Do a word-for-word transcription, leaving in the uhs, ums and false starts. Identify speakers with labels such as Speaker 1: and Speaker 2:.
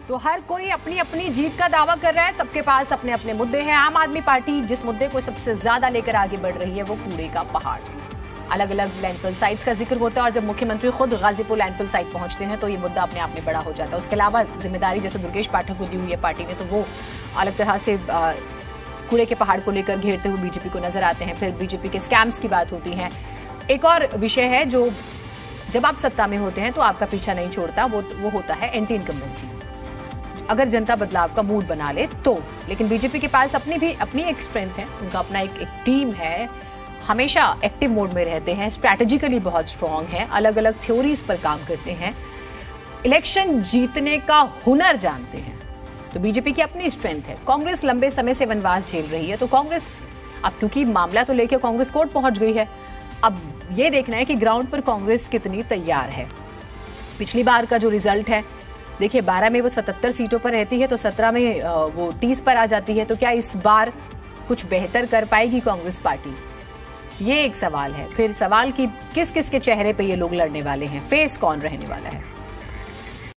Speaker 1: तो हर कोई अपनी अपनी जीत का दावा कर रहा है, सबके पास अपने अपने मुद्दे हैं। आम आदमी पार्टी जिस मुद्दे को सबसे ज्यादा लेकर आगे बढ़ रही है वो कूड़े का पहाड़। अलग अलग लैंडफिल साइट्स का जिक्र होता है और जब मुख्यमंत्री खुद गाजीपुर लैंडफिल साइट पहुंचते हैं तो ये मुद्दा अपने आप में बड़ा हो जाता है। उसके अलावा जिम्मेदारी जैसे दुर्गेश पाठक को दी हुई है पार्टी ने, तो वो अलग तरह से कूड़े के पहाड़ को लेकर घेरते हुए बीजेपी को नजर आते हैं। फिर बीजेपी के स्कैम्स की बात होती है। एक और विषय है जो जब आप सत्ता में होते हैं तो आपका पीछा नहीं छोड़ता, वो वो होता है एंटी इनकम्बेंसी। अगर जनता बदलाव का मूड बना ले तो। लेकिन बीजेपी के पास अपनी भी अपनी एक स्ट्रेंथ है, उनका अपना एक, एक टीम है, हमेशा एक्टिव मोड में रहते हैं, स्ट्रैटेजिकली बहुत स्ट्रांग है, अलग अलग थ्योरीज पर काम करते हैं, इलेक्शन जीतने का हुनर जानते हैं। तो बीजेपी की अपनी स्ट्रेंथ है। कांग्रेस लंबे समय से वनवास झेल रही है, तो कांग्रेस अब क्योंकि मामला तो लेकर कांग्रेस कोर्ट पहुंच गई है, अब ये देखना है कि ग्राउंड पर कांग्रेस कितनी तैयार है। पिछली बार का जो रिजल्ट है देखिए, बारह में वो सतहत्तर सीटों पर रहती है तो सत्रह में वो तीस पर आ जाती है। तो क्या इस बार कुछ बेहतर कर पाएगी कांग्रेस पार्टी, ये एक सवाल है। फिर सवाल कि किस किस के चेहरे पे ये लोग लड़ने वाले हैं, फेस कौन रहने वाला है।